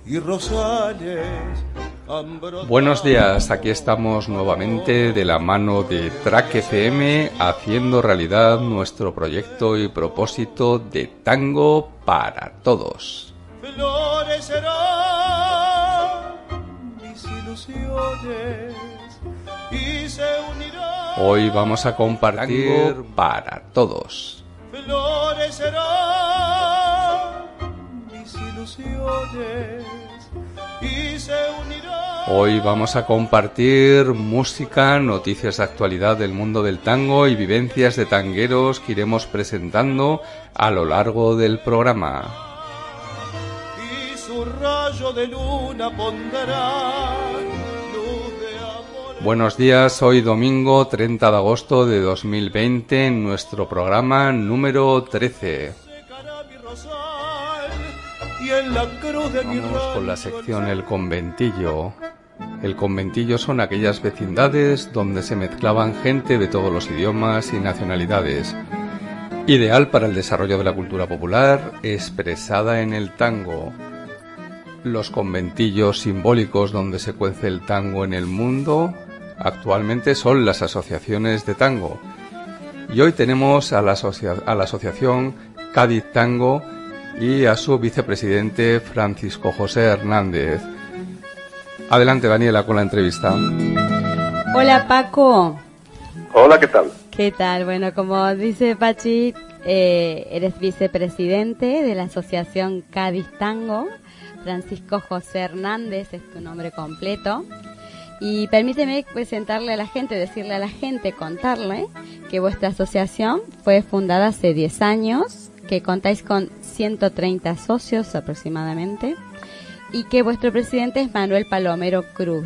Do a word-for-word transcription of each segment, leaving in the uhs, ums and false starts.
y rosales. Buenos días, aquí estamos nuevamente de la mano de Track F M haciendo realidad nuestro proyecto y propósito de tango para todos. Florecerán mis ilusiones y se unirán. Hoy vamos a compartir tango para todos. Florecerán mis ilusiones y se unirán. Hoy vamos a compartir música, noticias de actualidad del mundo del tango y vivencias de tangueros que iremos presentando a lo largo del programa. Y su rayo de luna pondrá luz de amor. Buenos días, hoy domingo treinta de agosto de dos mil veinte en nuestro programa número trece. Y en la cruz de mi Vamos con la sección El Conventillo. El conventillo son aquellas vecindades donde se mezclaban gente de todos los idiomas y nacionalidades. Ideal para el desarrollo de la cultura popular expresada en el tango. Los conventillos simbólicos donde se cuece el tango en el mundo actualmente son las asociaciones de tango. Y hoy tenemos a la, asocia- a la asociación Cádiz Tango y a su vicepresidente Francisco José Hernández. Adelante, Daniela, con la entrevista. Hola, Paco. Hola, ¿qué tal? ¿Qué tal? Bueno, como dice Pachi, eh, eres vicepresidente de la asociación Cádiz Tango. Francisco José Hernández es tu nombre completo. Y permíteme presentarle a la gente, decirle a la gente, contarle que vuestra asociación fue fundada hace diez años, que contáis con ciento treinta socios aproximadamente, y que vuestro presidente es Manuel Palomero Cruz.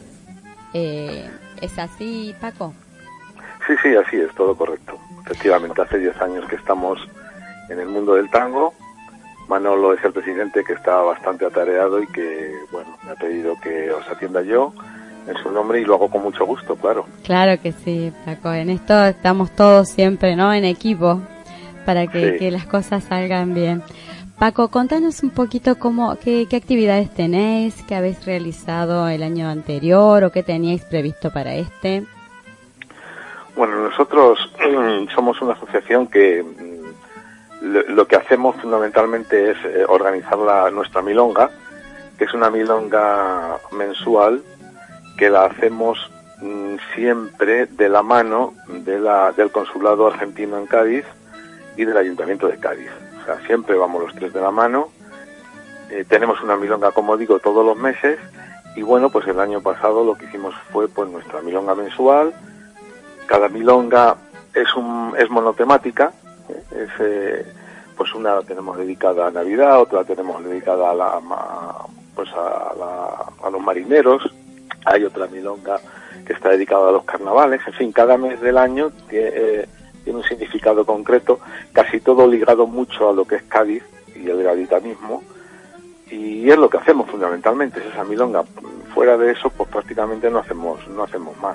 Eh, ¿Es así, Paco? Sí, sí, así es, todo correcto. Efectivamente, hace diez años que estamos en el mundo del tango. Manolo es el presidente, que está bastante atareado y que, bueno, me ha pedido que os atienda yo en su nombre y lo hago con mucho gusto, claro. Claro que sí, Paco. En esto estamos todos siempre, ¿no?, en equipo, para que, Sí. que las cosas salgan bien. Paco, contanos un poquito cómo, qué, qué actividades tenéis, qué habéis realizado el año anterior o qué teníais previsto para este. Bueno, nosotros somos una asociación que mm, lo, lo que hacemos fundamentalmente es eh, organizar la, nuestra milonga, que es una milonga mensual que la hacemos mm, siempre de la mano de la, del Consulado Argentino en Cádiz y del Ayuntamiento de Cádiz. O sea, siempre vamos los tres de la mano. Eh, tenemos una milonga, como digo, todos los meses. Y bueno, pues el año pasado lo que hicimos fue pues nuestra milonga mensual. Cada milonga es un es monotemática. ¿eh? Es, eh, pues una la tenemos dedicada a Navidad, otra la tenemos dedicada a la a, pues a, la, a los marineros. Hay otra milonga que está dedicada a los carnavales. En fin, cada mes del año tiene, eh, tiene un significado concreto, casi todo ligado mucho a lo que es Cádiz y el gaditanismo, y es lo que hacemos fundamentalmente, es esa milonga. Fuera de eso, pues prácticamente no hacemos no hacemos más.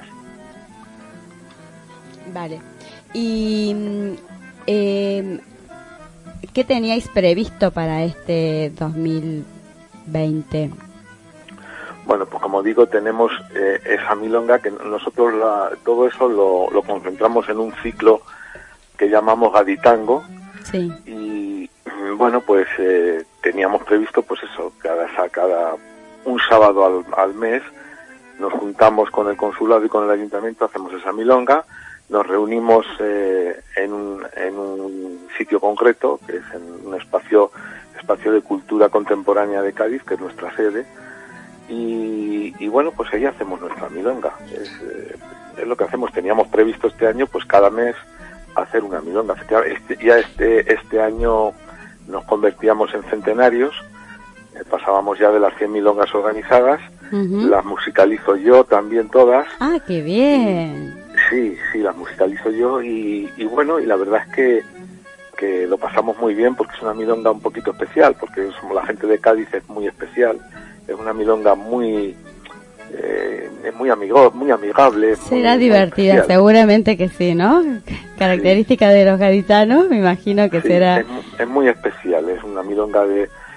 Vale. Y eh, ¿qué teníais previsto para este dos mil veinte? Bueno, pues como digo, tenemos eh, esa milonga que nosotros la, todo eso lo, lo concentramos en un ciclo que llamamos Gaditango. Sí. Y bueno, pues eh, teníamos previsto pues eso, cada, cada un sábado al, al mes nos juntamos con el consulado y con el ayuntamiento, hacemos esa milonga, nos reunimos eh, en, un, en un sitio concreto, que es en un espacio, espacio de cultura contemporánea de Cádiz, que es nuestra sede. Y, y bueno, pues ahí hacemos nuestra milonga. Es, eh, es lo que hacemos. Teníamos previsto este año, pues cada mes hacer una milonga. Este, ya este este año nos convertíamos en centenarios. Eh, pasábamos ya de las cien milongas organizadas. Uh-huh. Las musicalizo yo también todas. ¡Ah, qué bien! Sí, sí, las musicalizo yo. Y, y bueno, y la verdad es que que lo pasamos muy bien porque es una milonga un poquito especial, porque somos la gente de Cádiz, es muy especial. Es una milonga muy eh, es muy amigo, muy amigable. Será muy, divertida, muy seguramente que sí, ¿no? Característica sí. de los gaditanos, me imagino que sí, será. Es, es muy especial, es una milonga de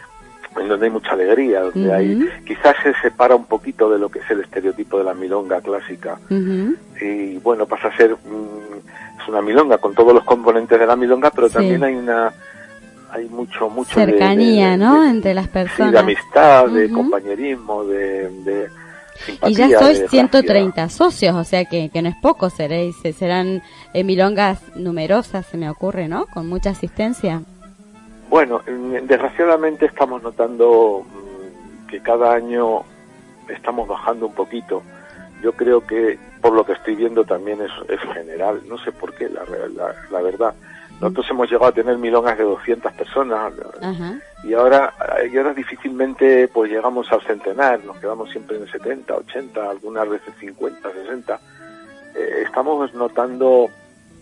en donde hay mucha alegría, donde uh-huh. hay, quizás se separa un poquito de lo que es el estereotipo de la milonga clásica. Uh-huh. Y bueno, pasa a ser, mm, es una milonga con todos los componentes de la milonga, pero sí. también hay una, hay mucho, mucho cercanía, de, de, ¿no? de, entre las personas. Sí, de amistad, uh-huh. de compañerismo, de, de simpatía. Y ya sois de ciento gracia. treinta socios, o sea que, que no es poco, seréis, serán eh, milongas numerosas, se me ocurre, ¿no? Con mucha asistencia. Bueno, desgraciadamente estamos notando que cada año estamos bajando un poquito. Yo creo que, por lo que estoy viendo, también es, es general. No sé por qué, la, la, la verdad. Nosotros mm. hemos llegado a tener milongas de doscientas personas. Ajá. y ahora y ahora difícilmente pues llegamos al centenar. Nos quedamos siempre en setenta, ochenta, algunas veces cincuenta, sesenta. Eh, estamos notando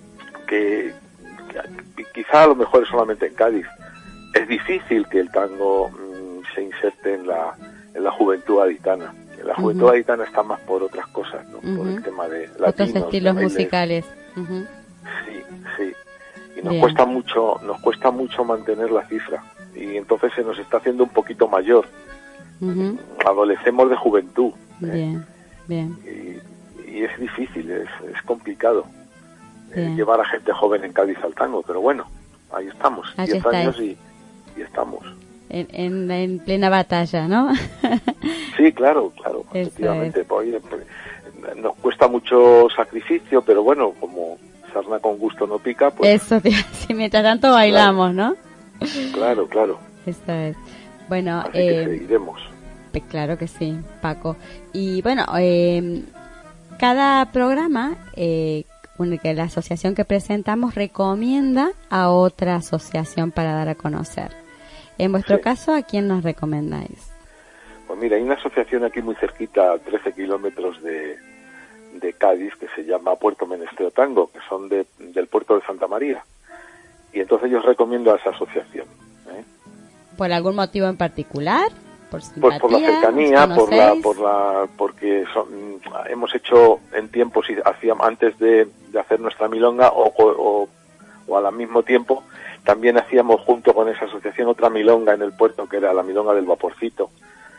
que, que quizá a lo mejor es solamente en Cádiz. Es difícil que el tango mmm, se inserte en la, en la juventud gaditana. La juventud uh-huh. gaditana está más por otras cosas, ¿no? Uh-huh. Por el tema de latinos, otros estilos de musicales. Uh-huh. Sí, sí. Y nos Bien. cuesta mucho, nos cuesta mucho mantener la cifra. Y entonces se nos está haciendo un poquito mayor. Uh-huh. Adolecemos de juventud. Bien, ¿eh? bien. Y, y es difícil, es, es complicado eh, llevar a gente joven en Cádiz al tango, pero bueno, ahí estamos, Aquí diez estáis. años y, y estamos. En, en, en plena batalla, ¿no? Sí, claro, claro, Eso efectivamente. Pues, oye, nos cuesta mucho sacrificio, pero bueno, como sarna con gusto no pica, pues... Eso, sí, mientras tanto bailamos, claro. ¿no? Claro, claro. Eso es. Bueno, Así eh, que seguiremos. Claro que sí, Paco. Y bueno, eh, cada programa, eh, que la asociación que presentamos recomienda a otra asociación para dar a conocer. En vuestro sí. caso, ¿a quién nos recomendáis? Pues mira, hay una asociación aquí muy cerquita, a trece kilómetros de, de Cádiz, que se llama Puerto Menesteo Tango, que son de, del puerto de Santa María. Y entonces yo os recomiendo a esa asociación. ¿eh? ¿Por algún motivo en particular? ¿Por simpatía? Pues por la cercanía, por la, por la, porque son, hemos hecho en tiempos, hacíamos antes de, de hacer nuestra milonga o, o, o al mismo tiempo, también hacíamos junto con esa asociación otra milonga en el puerto, que era la milonga del Vaporcito.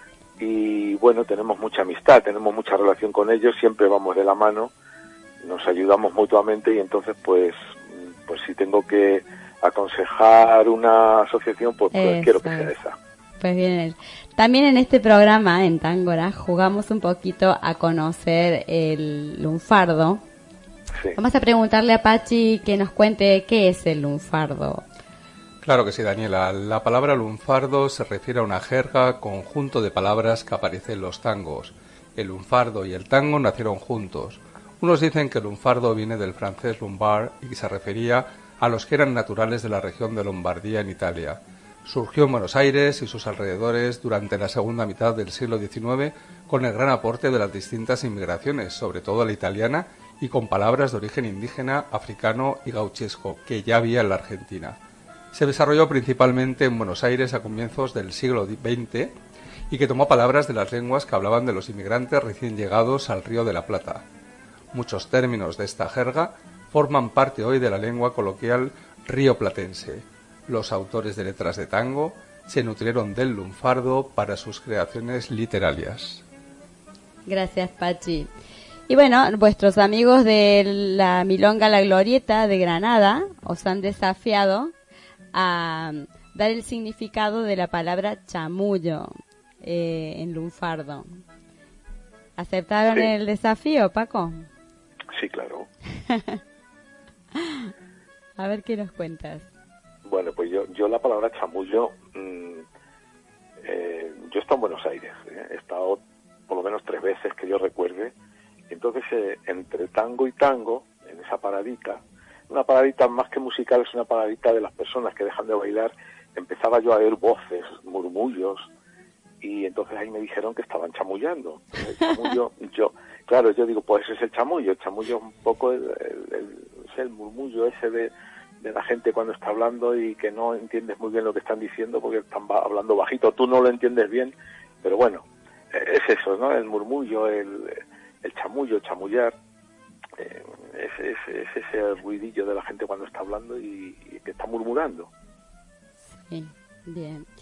Y bueno, tenemos mucha amistad, tenemos mucha relación con ellos, siempre vamos de la mano, nos ayudamos mutuamente y entonces pues, pues si tengo que aconsejar una asociación, pues, pues quiero que sea esa. Pues bien, también en este programa, en Tángora, jugamos un poquito a conocer el lunfardo. Sí. Vamos a preguntarle a Pachi que nos cuente qué es el lunfardo. Claro que sí, Daniela. La palabra lunfardo se refiere a una jerga, conjunto de palabras que aparece en los tangos. El lunfardo y el tango nacieron juntos. Unos dicen que el lunfardo viene del francés lumbar y que se refería a los que eran naturales de la región de Lombardía en Italia. Surgió en Buenos Aires y sus alrededores durante la segunda mitad del siglo diecinueve con el gran aporte de las distintas inmigraciones, sobre todo la italiana, y con palabras de origen indígena, africano y gauchesco, que ya había en la Argentina. Se desarrolló principalmente en Buenos Aires a comienzos del siglo veinte y que tomó palabras de las lenguas que hablaban de los inmigrantes recién llegados al Río de la Plata. Muchos términos de esta jerga forman parte hoy de la lengua coloquial rioplatense. Los autores de letras de tango se nutrieron del lunfardo para sus creaciones literarias. Gracias, Pachi. Y bueno, vuestros amigos de la Milonga La Glorieta de Granada os han desafiado a dar el significado de la palabra chamullo eh, en lunfardo. ¿Aceptaron sí. el desafío, Paco? Sí, claro. A ver qué nos cuentas. Bueno, pues yo, yo la palabra chamullo, mmm, eh, yo he estado en Buenos Aires, ¿eh? he estado por lo menos tres veces que yo recuerde, y entonces eh, entre tango y tango, en esa paradita, una paradita más que musical, es una paradita de las personas que dejan de bailar, empezaba yo a oír voces, murmullos, y entonces ahí me dijeron que estaban chamullando. El chamullo, yo, claro, yo digo, pues ese es el chamullo, el chamullo es un poco el, el, el, el murmullo ese de... de la gente cuando está hablando y que no entiendes muy bien lo que están diciendo porque están hablando bajito, tú no lo entiendes bien, pero bueno, es eso, ¿no? El murmullo, el, el chamullo, el chamullar, eh, es, es, es ese ruidillo de la gente cuando está hablando y, y que está murmurando. Sí, bien.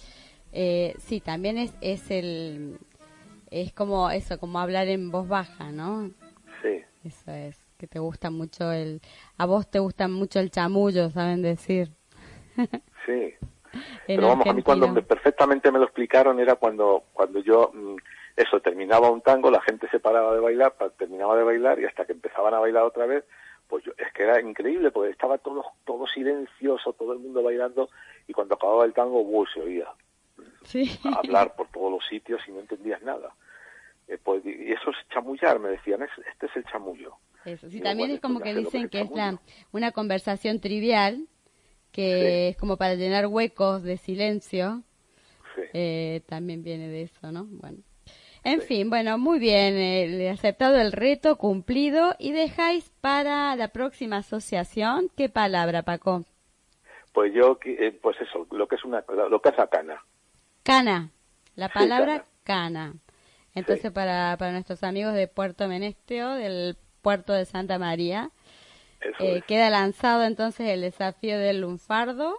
Eh, sí, también es, es el, es como eso, como hablar en voz baja, ¿no? Sí. Eso es, que te gusta mucho el, a vos te gusta mucho el chamullo, saben decir. Sí. En Pero vamos, a mí cuando argentino. me, perfectamente me lo explicaron era cuando cuando yo, mm, eso, terminaba un tango, la gente se paraba de bailar, pa- terminaba de bailar y hasta que empezaban a bailar otra vez, pues yo, es que era increíble porque estaba todo, todo silencioso, todo el mundo bailando y cuando acababa el tango, ¡buh!, se oía Sí. hablar por todos los sitios y no entendías nada. Eh, pues, y eso es chamullar, me decían, es, este es el chamullo. Eso, sí, Digo, también bueno, es pues como ya que sé lo dicen es que el es la, chamullo. una conversación trivial, que Sí. es como para llenar huecos de silencio. Sí. Eh, también viene de eso, ¿no? Bueno. En Sí. fin, bueno, muy bien, eh, le he aceptado el reto, cumplido, y dejáis para la próxima asociación, ¿qué palabra, Paco? Pues yo, qui- eh, pues eso, lo que es una, lo que es la cana. Cana, la Sí, palabra cana. cana. Entonces, Sí. para, para nuestros amigos de Puerto Menesteo, del puerto de Santa María, Eso eh, es. queda lanzado entonces el desafío del lunfardo.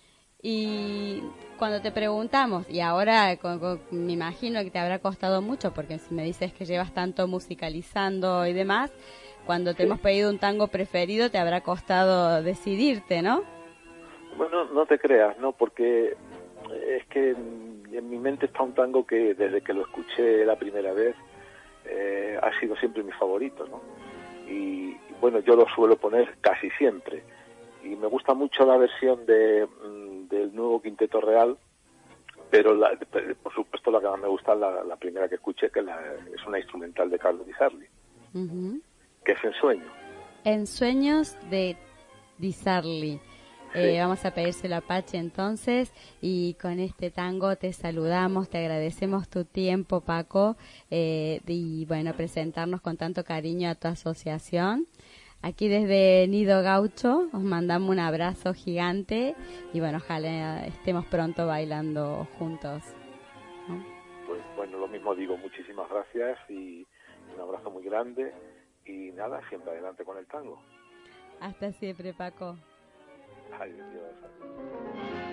Y cuando te preguntamos, y ahora con- con- me imagino que te habrá costado mucho, porque si me dices que llevas tanto musicalizando y demás, cuando te Sí. hemos pedido un tango preferido te habrá costado decidirte, ¿no? Bueno, no te creas, ¿no? Porque es que en, en mi mente está un tango que desde que lo escuché la primera vez eh, ha sido siempre mi favorito, ¿no? Y, y bueno, yo lo suelo poner casi siempre. Y me gusta mucho la versión de, mm, del nuevo Quinteto Real, pero la, por supuesto la que más me gusta es la, la primera que escuché, que la, es una instrumental de Carlos Di Sarli, Ujú. que es Ensueño. En Sueños de Di Sarli. Eh, Sí. vamos a pedírselo a Pache entonces, y con este tango te saludamos, te agradecemos tu tiempo, Paco, eh, y bueno, presentarnos con tanto cariño a tu asociación. Aquí desde Nido Gaucho os mandamos un abrazo gigante y bueno, ojalá estemos pronto bailando juntos, ¿no? Pues bueno, lo mismo digo, muchísimas gracias y un abrazo muy grande y nada, siempre adelante con el tango. Hasta siempre, Paco. Ay, Dios.